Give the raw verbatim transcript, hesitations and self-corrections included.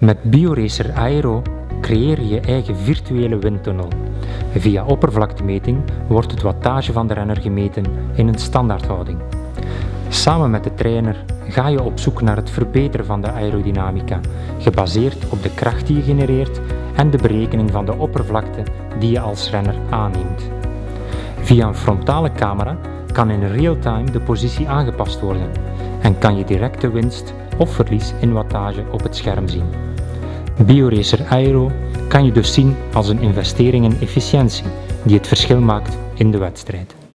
Met BioRacer Aero creëer je je eigen virtuele windtunnel. Via oppervlaktemeting wordt het wattage van de renner gemeten in een standaardhouding. Samen met de trainer ga je op zoek naar het verbeteren van de aerodynamica, gebaseerd op de kracht die je genereert en de berekening van de oppervlakte die je als renner aanneemt. Via een frontale camera kan in real-time de positie aangepast worden en kan je direct de winst of verlies in wattage op het scherm zien. BioRacer Aero kan je dus zien als een investering in efficiëntie die het verschil maakt in de wedstrijd.